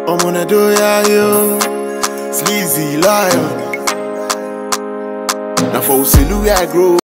I'm gonna do ya, yo. Sleazy lion. Now for Louis I grow.